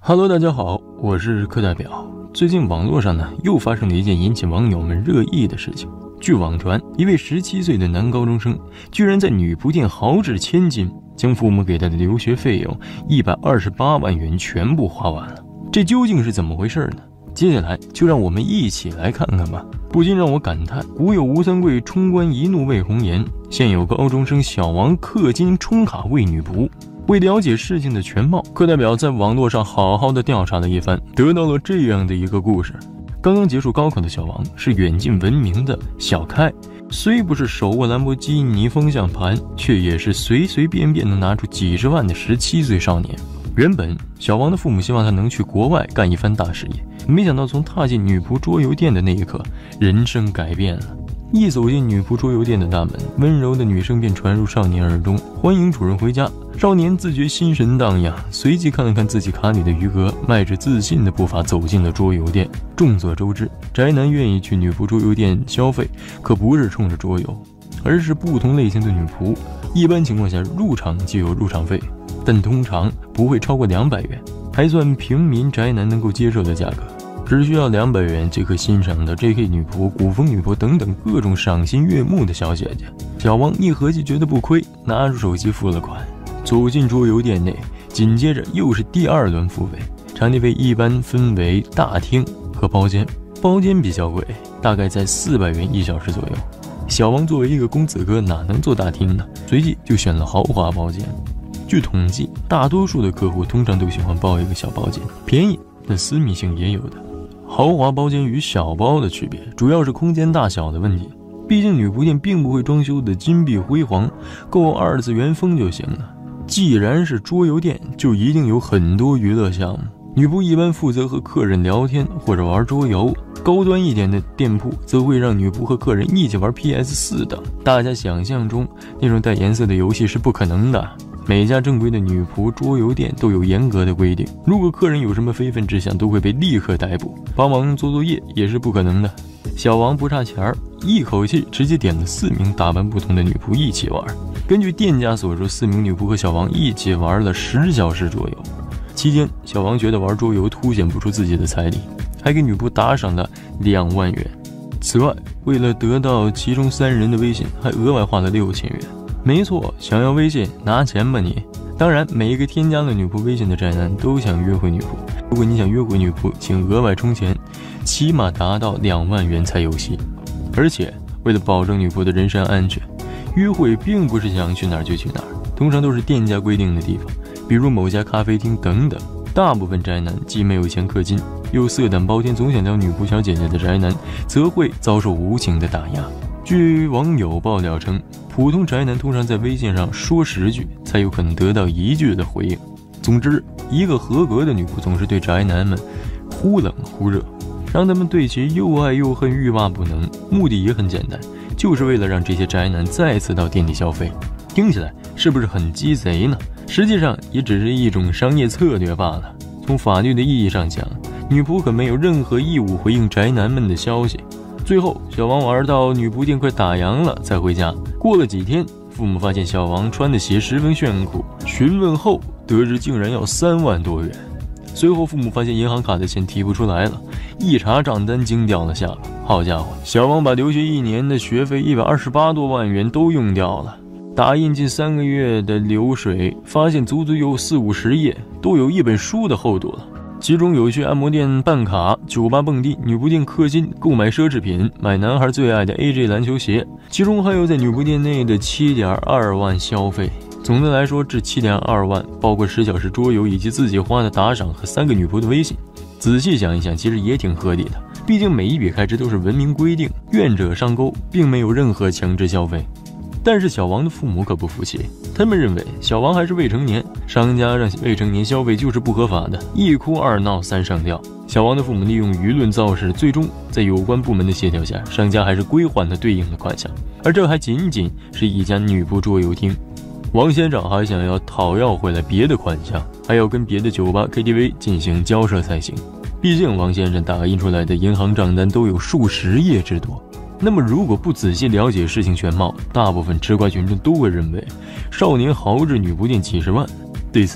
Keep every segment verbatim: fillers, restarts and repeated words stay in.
Hello， 大家好，我是课代表。最近网络上呢又发生了一件引起网友们热议的事情。据网传，一位十七岁的男高中生居然在女仆店豪掷千金，将父母给他的留学费用一百二十八万元全部花完了。这究竟是怎么回事呢？接下来就让我们一起来看看吧。不禁让我感叹，古有吴三桂冲冠一怒为红颜，现有高中生小王氪金充卡为女仆。为了解事情的全貌，课代表在网络上好好的调查了一番，得到了这样的一个故事。刚刚结束高考的小王是远近闻名的小开，虽不是手握兰博基尼方向盘，却也是随随便便能拿出几十万的十七岁少年。原本小王的父母希望他能去国外干一番大事业，没想到从踏进女仆桌游店的那一刻，人生改变了。一走进女仆桌游店的大门，温柔的女声便传入少年耳中，欢迎主人回家。少年自觉心神荡漾，随即看了看自己卡里的余额，迈着自信的步伐走进了桌游店。众所周知，宅男愿意去女仆桌游店消费，可不是冲着桌游，而是不同类型的女仆。一般情况下，入场就有入场费，但通常不会超过两百元，还算平民宅男能够接受的价格。只需要两百元即可欣赏到 J K 女仆、古风女仆等等各种赏心悦目的小姐姐。小王一合计觉得不亏，拿出手机付了款，走进桌游店内。紧接着又是第二轮付费，场地费一般分为大厅和包间，包间比较贵，大概在四百元一小时左右。小王作为一个公子哥，哪能坐大厅呢？随即就选了豪华包间。据统计，大多数的客户通常都喜欢包一个小包间，便宜但私密性也有的。豪华包间与小包的区别主要是空间大小的问题，毕竟女仆店并不会装修的金碧辉煌，够二次元风就行了。既然是桌游店，就一定有很多娱乐项目，女仆一般负责和客人聊天或者玩桌游，高端一点的店铺则会让女仆和客人一起玩 P S 四 等。大家想象中那种带颜色的游戏是不可能的。每家正规的女仆桌游店都有严格的规定，如果客人有什么非分之想，都会被立刻逮捕。帮忙做作业也是不可能的。小王不差钱儿，一口气直接点了四名打扮不同的女仆一起玩。根据店家所说，四名女仆和小王一起玩了十小时桌游。期间，小王觉得玩桌游凸显不出自己的财力，还给女仆打赏了两万元。此外，为了得到其中三人的微信，还额外花了六千元。没错，想要微信拿钱吧你。当然，每一个添加了女仆微信的宅男都想约会女仆。如果你想约会女仆，请额外充钱，起码达到两万元才有戏。而且，为了保证女仆的人身安全，约会并不是想去哪儿就去哪儿，通常都是店家规定的地方，比如某家咖啡厅等等。大部分宅男既没有钱氪金，又色胆包天，总想撩女仆小姐姐的宅男，则会遭受无情的打压。据网友爆料称，普通宅男通常在微信上说十句才有可能得到一句的回应。总之，一个合格的女仆总是对宅男们忽冷忽热，让他们对其又爱又恨，欲罢不能。目的也很简单，就是为了让这些宅男再次到店里消费。听起来是不是很鸡贼呢？实际上也只是一种商业策略罢了。从法律的意义上讲，女仆可没有任何义务回应宅男们的消息。最后，小王玩到女仆店快打烊了才回家。过了几天，父母发现小王穿的鞋十分炫酷，询问后得知竟然要三万多元。随后父母发现银行卡的钱提不出来了，一查账单惊掉了下巴。好家伙，小王把留学一年的学费一百二十八多万元都用掉了。打印近三个月的流水，发现足足有四五十页，都有一本书的厚度了。其中有去按摩店办卡、酒吧蹦迪、女仆店氪金、购买奢侈品、买男孩最爱的 A J 篮球鞋，其中还有在女仆店内的 七点二万消费。总的来说，这 七点二万包括十小时桌游以及自己花的打赏和三个女仆的微信。仔细想一想，其实也挺合理的，毕竟每一笔开支都是文明规定，愿者上钩，并没有任何强制消费。但是小王的父母可不服气，他们认为小王还是未成年，商家让未成年消费就是不合法的，一哭二闹三上吊。小王的父母利用舆论造势，最终在有关部门的协调下，商家还是归还了对应的款项。而这还仅仅是一家女仆桌游厅，王先生还想要讨要回来别的款项，还要跟别的酒吧 K T V 进行交涉才行。毕竟王先生打印出来的银行账单都有数十页之多。那么如果不仔细了解事情全貌，大部分吃瓜群众都会认为少年豪掷女仆店几十万。对此，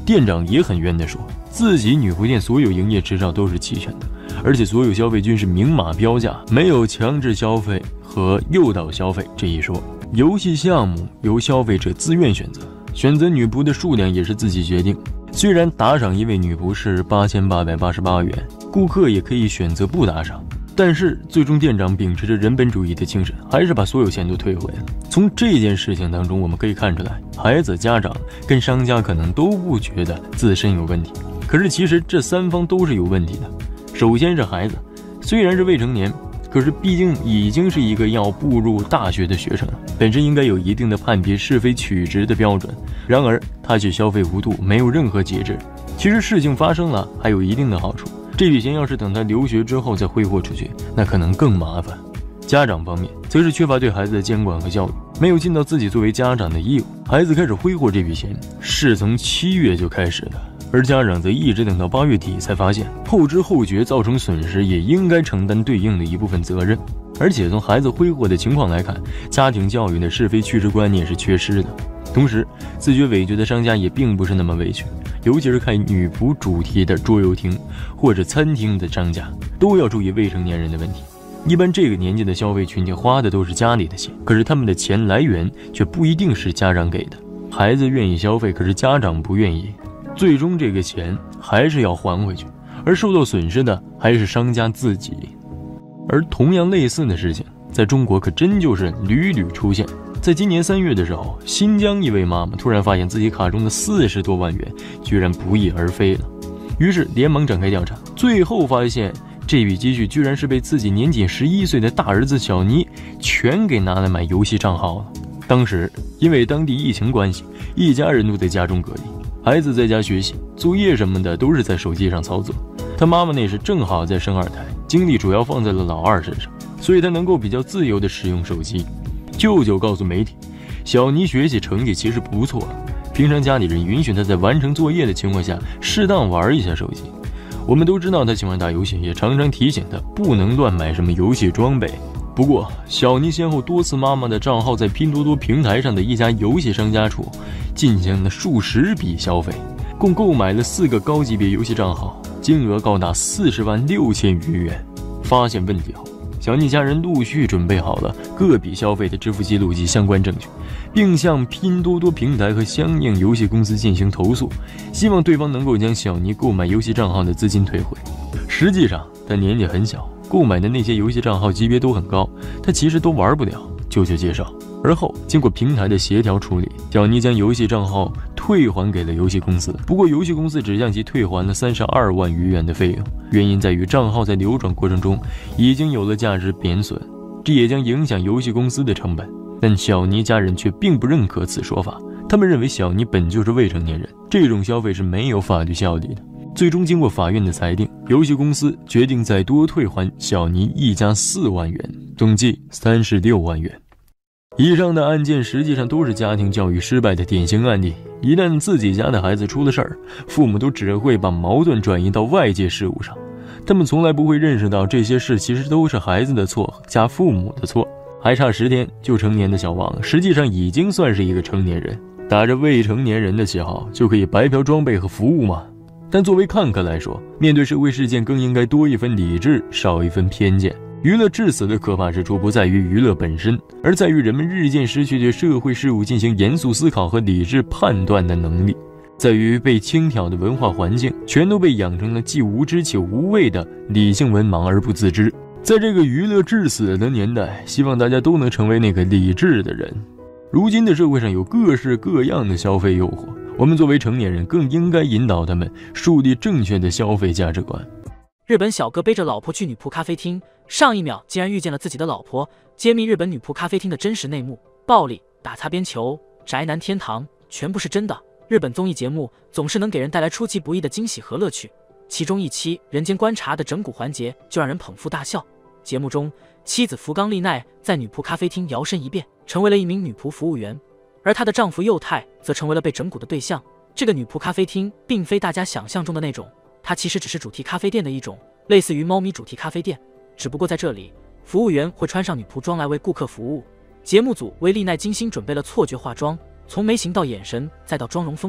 店长也很冤地说，自己女仆店所有营业执照都是齐全的，而且所有消费均是明码标价，没有强制消费和诱导消费这一说。游戏项目由消费者自愿选择，选择女仆的数量也是自己决定。虽然打赏一位女仆是八千八百八十八元，顾客也可以选择不打赏，但是最终店长秉持着人本主义的精神，还是把所有钱都退回了。从这件事情当中我们可以看出来，孩子、家长跟商家可能都不觉得自身有问题，可是其实这三方都是有问题的。首先是孩子，虽然是未成年，可是毕竟已经是一个要步入大学的学生了，本身应该有一定的判别是非曲直的标准，然而他却消费无度，没有任何节制。其实事情发生了还有一定的好处，这笔钱要是等他留学之后再挥霍出去，那可能更麻烦。家长方面则是缺乏对孩子的监管和教育，没有尽到自己作为家长的义务，孩子开始挥霍这笔钱是从七月就开始的，而家长则一直等到八月底才发现，后知后觉造成损失，也应该承担对应的一部分责任。而且从孩子挥霍的情况来看，家庭教育的是非曲直观念是缺失的。同时，自觉委屈的商家也并不是那么委屈，尤其是开女仆主题的桌游厅或者餐厅的商家，都要注意未成年人的问题。一般这个年纪的消费群体花的都是家里的钱，可是他们的钱来源却不一定是家长给的。孩子愿意消费，可是家长不愿意，最终这个钱还是要还回去，而受到损失的还是商家自己。而同样类似的事情在中国可真就是屡屡出现。在今年三月的时候，新疆一位妈妈突然发现自己卡中的四十多万元居然不翼而飞了，于是连忙展开调查，最后发现这笔积蓄居然是被自己年仅十一岁的大儿子小尼全给拿来买游戏账号了。当时因为当地疫情关系，一家人都在家中隔离，孩子在家学习，作业什么的都是在手机上操作。他妈妈那时正好在生二胎，精力主要放在了老二身上，所以他能够比较自由地使用手机。舅舅告诉媒体，小尼学习成绩其实不错，平常家里人允许他在完成作业的情况下适当玩一下手机。我们都知道他喜欢打游戏，也常常提醒他不能乱买什么游戏装备。不过小尼先后多次妈妈的账号在拼多多平台上的一家游戏商家处进行了数十笔消费，共购买了四个高级别游戏账号，金额高达四十万六千余元。发现问题后，小尼家人陆续准备好了各笔消费的支付记录及相关证据，并向拼多多平台和相应游戏公司进行投诉，希望对方能够将小尼购买游戏账号的资金退回。实际上他年纪很小，购买的那些游戏账号级别都很高，他其实都玩不了。舅舅介绍，而后经过平台的协调处理，小尼将游戏账号退还给了游戏公司，不过游戏公司只向其退还了三十二万余元的费用，原因在于账号在流转过程中已经有了价值贬损，这也将影响游戏公司的成本。但小尼家人却并不认可此说法，他们认为小尼本就是未成年人，这种消费是没有法律效力的。最终经过法院的裁定，游戏公司决定再多退还小尼一家四万元，总计三十六万元。以上的案件实际上都是家庭教育失败的典型案例，一旦自己家的孩子出了事儿，父母都只会把矛盾转移到外界事物上，他们从来不会认识到这些事其实都是孩子的错加父母的错。还差十天就成年的小王实际上已经算是一个成年人，打着未成年人的旗号就可以白嫖装备和服务吗？但作为看客来说，面对社会事件更应该多一分理智，少一分偏见。娱乐致死的可怕之处不在于娱乐本身，而在于人们日渐失去对社会事物进行严肃思考和理智判断的能力，在于被轻佻的文化环境全都被养成了既无知且无畏的理性文盲而不自知。在这个娱乐致死的年代，希望大家都能成为那个理智的人。如今的社会上有各式各样的消费诱惑，我们作为成年人更应该引导他们树立正确的消费价值观。 日本小哥背着老婆去女仆咖啡厅，上一秒竟然遇见了自己的老婆，揭秘日本女仆咖啡厅的真实内幕，暴力、打擦边球、宅男天堂，全部是真的。日本综艺节目总是能给人带来出其不意的惊喜和乐趣，其中一期《人间观察》的整蛊环节就让人捧腹大笑。节目中，妻子福冈丽奈在女仆咖啡厅摇身一变，成为了一名女仆服务员，而她的丈夫佑太则成为了被整蛊的对象。这个女仆咖啡厅并非大家想象中的那种，它其实只是主题咖啡店的一种，类似于猫咪主题咖啡店，只不过在这里，服务员会穿上女仆装来为顾客服务。节目组为丽奈精心准备了错觉化妆，从眉形到眼神再到妆容风格，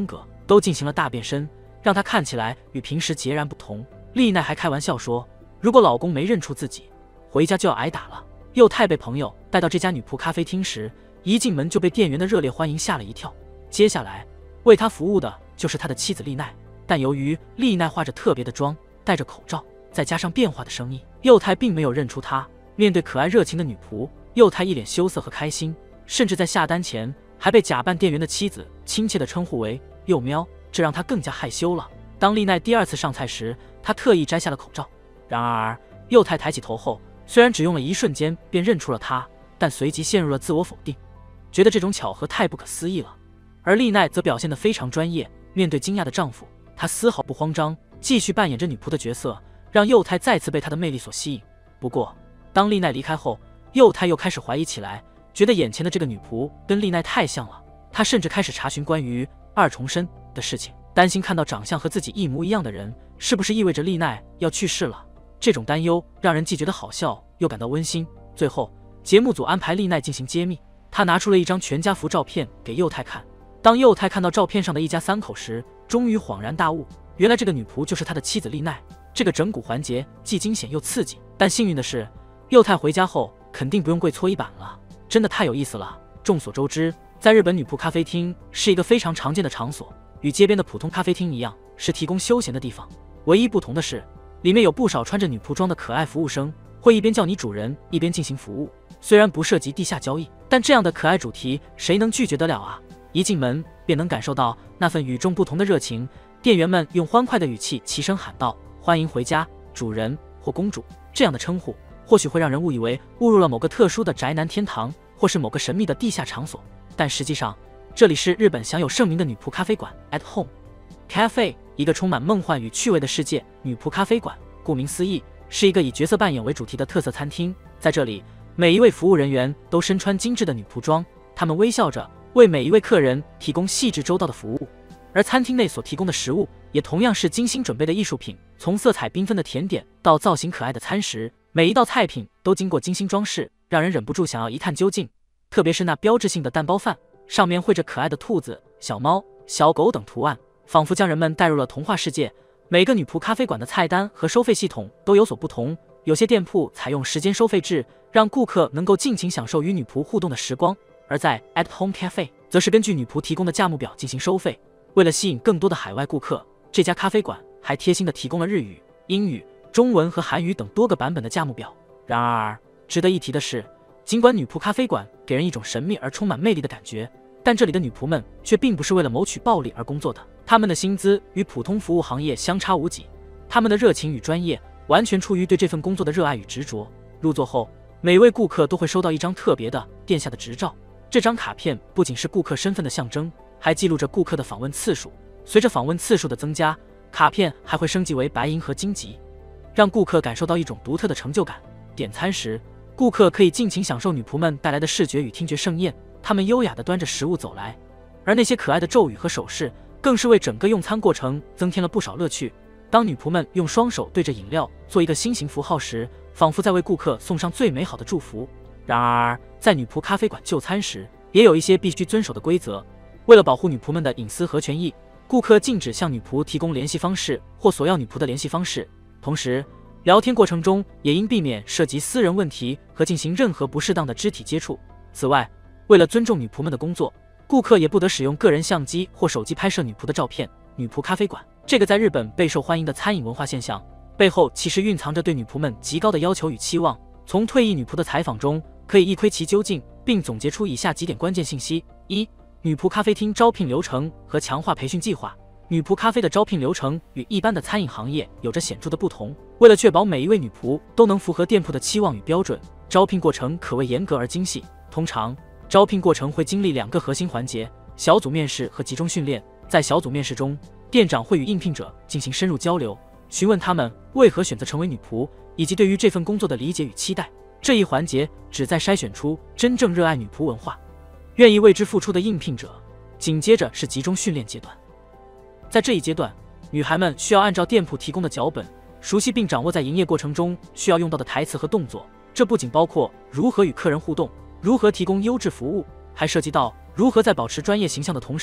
都进行了大变身，让她看起来与平时截然不同。丽奈还开玩笑说，如果老公没认出自己，回家就要挨打了。佑太被朋友带到这家女仆咖啡厅时，一进门就被店员的热烈欢迎吓了一跳。接下来为他服务的就是他的妻子丽奈，但由于丽奈化着特别的妆，戴着口罩，再加上变化的声音，佑太并没有认出她。面对可爱热情的女仆，佑太一脸羞涩和开心，甚至在下单前还被假扮店员的妻子亲切地称呼为佑喵，这让他更加害羞了。当丽奈第二次上菜时，他特意摘下了口罩，然而佑太抬起头后，虽然只用了一瞬间便认出了她，但随即陷入了自我否定，觉得这种巧合太不可思议了。而丽奈则表现得非常专业，面对惊讶的丈夫，她丝毫不慌张，继续扮演着女仆的角色，让佑太再次被她的魅力所吸引。不过当丽奈离开后，佑太又开始怀疑起来，觉得眼前的这个女仆跟丽奈太像了。他甚至开始查询关于二重身的事情，担心看到长相和自己一模一样的人，是不是意味着丽奈要去世了。这种担忧让人既觉得好笑，又感到温馨。最后节目组安排丽奈进行揭秘，她拿出了一张全家福照片给佑太看。当佑太看到照片上的一家三口时，终于恍然大悟，原来这个女仆就是他的妻子丽奈。这个整蛊环节既惊险又刺激，但幸运的是佑太回家后肯定不用跪搓衣板了，真的太有意思了。众所周知，在日本女仆咖啡厅是一个非常常见的场所，与街边的普通咖啡厅一样，是提供休闲的地方。唯一不同的是，里面有不少穿着女仆装的可爱服务生，会一边叫你主人，一边进行服务。虽然不涉及地下交易，但这样的可爱主题谁能拒绝得了啊？一进门便能感受到那份与众不同的热情，店员们用欢快的语气齐声喊道：“欢迎回家，主人或公主。”这样的称呼或许会让人误以为误入了某个特殊的宅男天堂，或是某个神秘的地下场所，但实际上这里是日本享有盛名的女仆咖啡馆 At Home Cafe， 一个充满梦幻与趣味的世界。女仆咖啡馆顾名思义是一个以角色扮演为主题的特色餐厅，在这里每一位服务人员都身穿精致的女仆装，他们微笑着为每一位客人提供细致周到的服务。而餐厅内所提供的食物也同样是精心准备的艺术品，从色彩缤纷的甜点到造型可爱的餐食，每一道菜品都经过精心装饰，让人忍不住想要一探究竟。特别是那标志性的蛋包饭，上面绘着可爱的兔子、小猫、小狗等图案，仿佛将人们带入了童话世界。每个女仆咖啡馆的菜单和收费系统都有所不同，有些店铺采用时间收费制，让顾客能够尽情享受与女仆互动的时光，而在 At Home Cafe 则是根据女仆提供的价目表进行收费。为了吸引更多的海外顾客，这家咖啡馆还贴心地提供了日语、英语、中文和韩语等多个版本的价目表。然而值得一提的是，尽管女仆咖啡馆给人一种神秘而充满魅力的感觉，但这里的女仆们却并不是为了谋取暴利而工作的，她们的薪资与普通服务行业相差无几，她们的热情与专业完全出于对这份工作的热爱与执着。入座后，每位顾客都会收到一张特别的殿下的执照，这张卡片不仅是顾客身份的象征，还记录着顾客的访问次数。随着访问次数的增加，卡片还会升级为白银和金级，让顾客感受到一种独特的成就感。点餐时，顾客可以尽情享受女仆们带来的视觉与听觉盛宴，她们优雅地端着食物走来，而那些可爱的咒语和手势更是为整个用餐过程增添了不少乐趣。当女仆们用双手对着饮料做一个心形符号时，仿佛在为顾客送上最美好的祝福。然而在女仆咖啡馆就餐时，也有一些必须遵守的规则。为了保护女仆们的隐私和权益，顾客禁止向女仆提供联系方式或索要女仆的联系方式，同时聊天过程中也应避免涉及私人问题和进行任何不适当的肢体接触。此外，为了尊重女仆们的工作，顾客也不得使用个人相机或手机拍摄女仆的照片。女仆咖啡馆这个在日本备受欢迎的餐饮文化现象背后其实蕴藏着对女仆们极高的要求与期望。从退役女仆的采访中可以一窥其究竟，并总结出以下几点关键信息：一、女仆咖啡厅招聘流程和强化培训计划。女仆咖啡的招聘流程与一般的餐饮行业有着显著的不同，为了确保每一位女仆都能符合店铺的期望与标准，招聘过程可谓严格而精细。通常招聘过程会经历两个核心环节：小组面试和集中训练。在小组面试中，店长会与应聘者进行深入交流，询问他们为何选择成为女仆，以及对于这份工作的理解与期待。这一环节旨在筛选出真正热爱女仆文化、愿意为之付出的应聘者。紧接着是集中训练阶段，在这一阶段，女孩们需要按照店铺提供的脚本，熟悉并掌握在营业过程中需要用到的台词和动作。这不仅包括如何与客人互动，如何提供优质服务，还涉及到如何在保持专业形象的同时，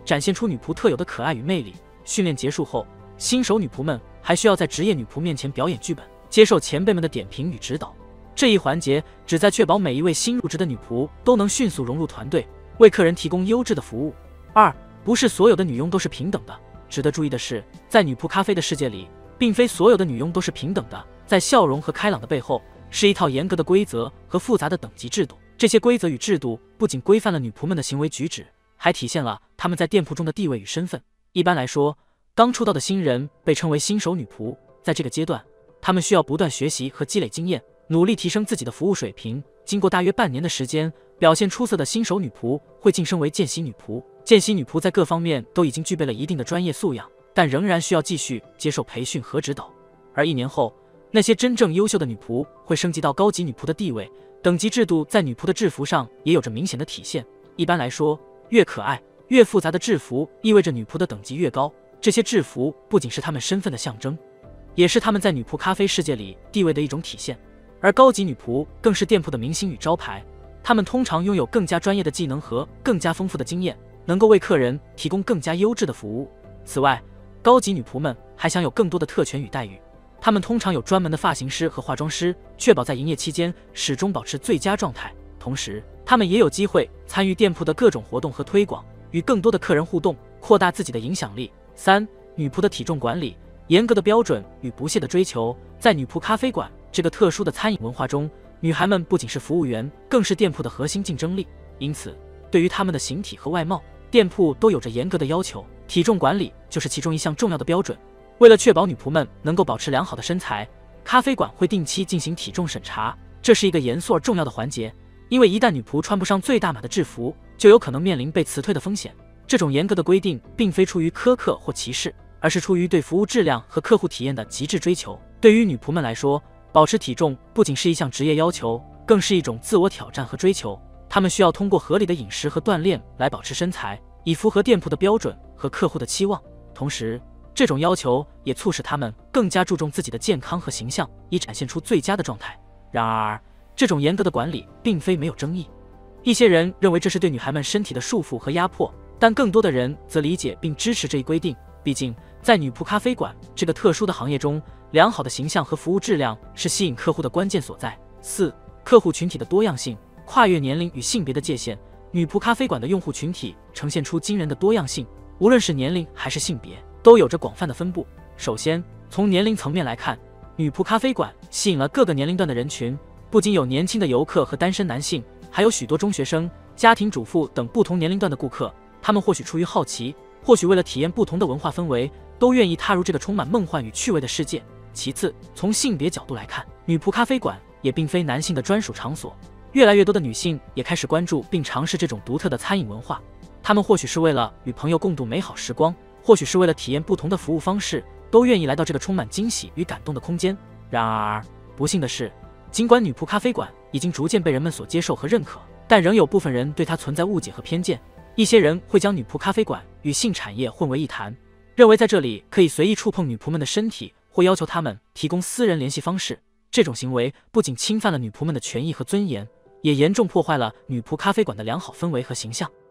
展现出女仆特有的可爱与魅力。训练结束后，新手女仆们还需要在职业女仆面前表演剧本，接受前辈们的点评与指导。这一环节旨在确保每一位新入职的女仆都能迅速融入团队，为客人提供优质的服务。二，不是所有的女佣都是平等的。值得注意的是，在女仆咖啡的世界里，并非所有的女佣都是平等的。在笑容和开朗的背后，是一套严格的规则和复杂的等级制度。这些规则与制度不仅规范了女仆们的行为举止，还体现了她们在店铺中的地位与身份。一般来说，刚出道的新人被称为新手女仆，在这个阶段，她们需要不断学习和积累经验，努力提升自己的服务水平。经过大约半年的时间，表现出色的新手女仆会晋升为见习女仆。见习女仆在各方面都已经具备了一定的专业素养，但仍然需要继续接受培训和指导。而一年后，那些真正优秀的女仆会升级到高级女仆的地位。等级制度在女仆的制服上也有着明显的体现。一般来说，越可爱、越复杂的制服意味着女仆的等级越高。这些制服不仅是她们身份的象征，也是她们在女仆咖啡世界里地位的一种体现。而高级女仆更是店铺的明星与招牌，她们通常拥有更加专业的技能和更加丰富的经验，能够为客人提供更加优质的服务。此外，高级女仆们还享有更多的特权与待遇。她们通常有专门的发型师和化妆师，确保在营业期间始终保持最佳状态。同时，她们也有机会参与店铺的各种活动和推广，与更多的客人互动，扩大自己的影响力。三、女仆的体重管理。严格的标准与不懈的追求。在女仆咖啡馆这个特殊的餐饮文化中，女孩们不仅是服务员，更是店铺的核心竞争力。因此，对于她们的形体和外貌，店铺都有着严格的要求，体重管理就是其中一项重要的标准。为了确保女仆们能够保持良好的身材，咖啡馆会定期进行体重审查，这是一个严肃而重要的环节，因为一旦女仆穿不上最大码的制服，就有可能面临被辞退的风险。这种严格的规定并非出于苛刻或歧视，而是出于对服务质量和客户体验的极致追求。对于女仆们来说，保持体重不仅是一项职业要求，更是一种自我挑战和追求。她们需要通过合理的饮食和锻炼来保持身材，以符合店铺的标准和客户的期望。同时，这种要求也促使她们更加注重自己的健康和形象，以展现出最佳的状态。然而，这种严格的管理并非没有争议。一些人认为这是对女孩们身体的束缚和压迫，但更多的人则理解并支持这一规定。毕竟，在女仆咖啡馆这个特殊的行业中，良好的形象和服务质量是吸引客户的关键所在。四、客户群体的多样性。跨越年龄与性别的界限，女仆咖啡馆的用户群体呈现出惊人的多样性，无论是年龄还是性别，都有着广泛的分布。首先，从年龄层面来看，女仆咖啡馆吸引了各个年龄段的人群，不仅有年轻的游客和单身男性，还有许多中学生、家庭主妇等不同年龄段的顾客。他们或许出于好奇，或许为了体验不同的文化氛围，都愿意踏入这个充满梦幻与趣味的世界。其次，从性别角度来看，女仆咖啡馆也并非男性的专属场所，越来越多的女性也开始关注并尝试这种独特的餐饮文化。她们或许是为了与朋友共度美好时光，或许是为了体验不同的服务方式，都愿意来到这个充满惊喜与感动的空间。然而，不幸的是，尽管女仆咖啡馆已经逐渐被人们所接受和认可，但仍有部分人对它存在误解和偏见。一些人会将女仆咖啡馆与性产业混为一谈，认为在这里可以随意触碰女仆们的身体，或要求她们提供私人联系方式。这种行为不仅侵犯了女仆们的权益和尊严，也严重破坏了女仆咖啡馆的良好氛围和形象。